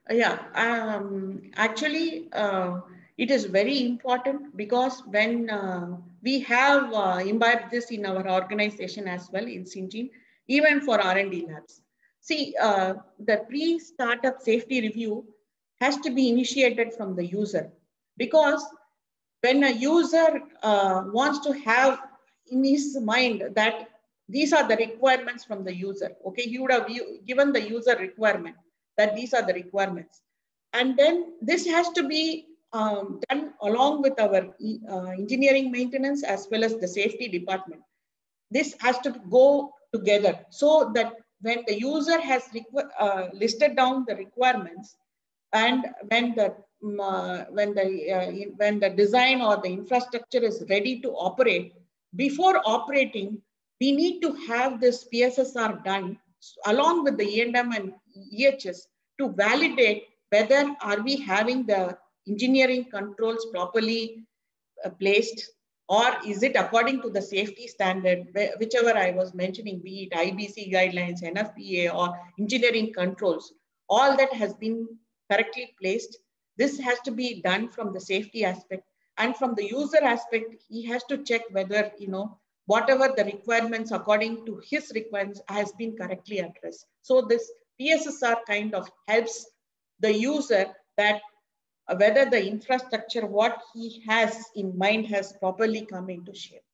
Yeah, actually, it is very important because when we have imbibed this in our organization as well in Syngene, even for R&D labs. See, the pre-startup safety review has to be initiated from the user because when a user wants to have in his mind that these are the requirements from the user, okay, he would have given the user requirement that these are the requirements. And then this has to be done along with our engineering maintenance as well as the safety department. This has to go together so that when the user has listed down the requirements and when the design or the infrastructure is ready to operate, before operating, we need to have this PSSR done along with the E&M and EHS to validate whether are we having the engineering controls properly placed, or is it according to the safety standard, whichever I was mentioning, be it IBC guidelines, NFPA, or engineering controls, all that has been correctly placed. This has to be done from the safety aspect, and from the user aspect, he has to check whether, whatever the requirements according to his requirements has been correctly addressed. So this PSSR kind of helps the user that whether the infrastructure, what he has in mind has properly come into shape.